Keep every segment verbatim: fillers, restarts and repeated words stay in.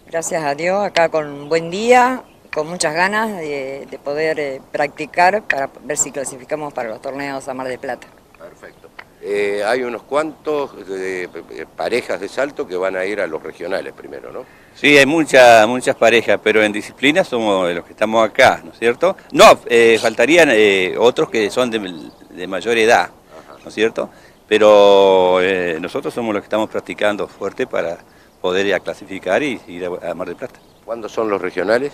Gracias a Dios, acá con un buen día, con muchas ganas de, de poder eh, practicar para ver si clasificamos para los torneos a Mar del Plata. Perfecto. Eh, hay unos cuantos de, de, parejas de salto que van a ir a los regionales primero, ¿no? Sí, hay muchas muchas parejas, pero en disciplina somos los que estamos acá, ¿no es cierto? No, eh, faltarían eh, otros que son de, de mayor edad, ¿no es cierto? Pero eh, nosotros somos los que estamos practicando fuerte para poder ir a clasificar y ir a, a Mar del Plata. ¿Cuándo son los regionales?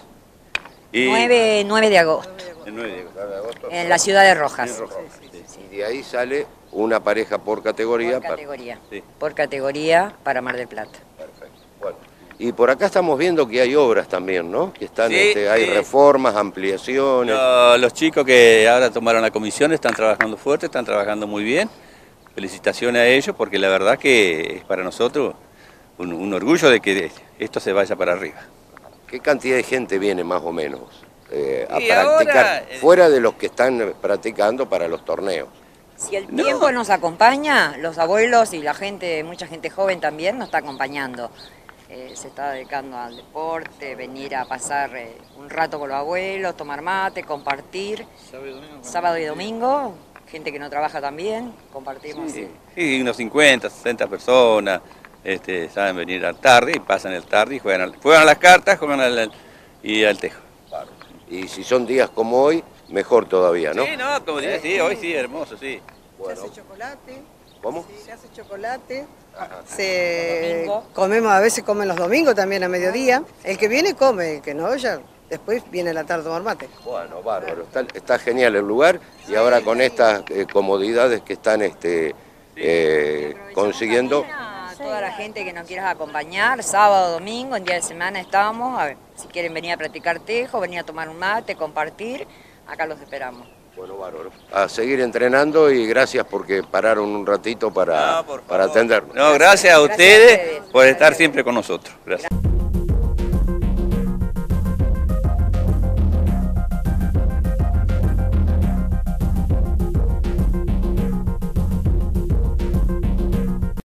Y nueve de agosto. El nueve de agosto. En la ciudad de Rojas. En Rojas. Sí, sí, sí. Y de ahí sale una pareja por categoría. Por categoría, sí. por categoría para Mar del Plata. Perfecto. Bueno. Y por acá estamos viendo que hay obras también, ¿no? Que están, sí, este, hay sí. reformas, ampliaciones. Los, los chicos que ahora tomaron la comisión están trabajando fuerte, están trabajando muy bien. Felicitaciones a ellos porque la verdad que es para nosotros un, un orgullo de que esto se vaya para arriba. ¿Qué cantidad de gente viene más o menos eh, a y practicar, ahora, fuera de los que están practicando para los torneos? Si el no. tiempo nos acompaña, los abuelos y la gente, mucha gente joven también nos está acompañando. Eh, se está dedicando al deporte, venir a pasar eh, un rato con los abuelos, tomar mate, compartir. Sábado y domingo. Sábado y domingo, gente que no trabaja también, compartimos. Sí, sí, unos cincuenta, sesenta personas. Este, saben venir al tarde y pasan el tarde y juegan, al, juegan a las cartas juegan al, al, y al tejo. Claro. Y si son días como hoy, mejor todavía, ¿no? Sí, no, como dice, sí, hoy sí, hermoso, sí. Bueno. Se hace chocolate. ¿Cómo? Sí, se hace chocolate. Ajá. Se comemos, a veces comen los domingos también a mediodía. El que viene come, el que no, ya después viene la tarde a tomar mate. Bueno, bárbaro, está, está genial el lugar y ahora con estas eh, comodidades que están este, eh, consiguiendo. Toda la gente que nos quiera acompañar, sábado, domingo, en día de semana estamos, a ver, si quieren venir a practicar tejo, venir a tomar un mate, compartir, acá los esperamos. Bueno, bárbaro. A seguir entrenando y gracias porque pararon un ratito para, no, para atendernos. No, gracias a ustedes por estar siempre con nosotros. Gracias.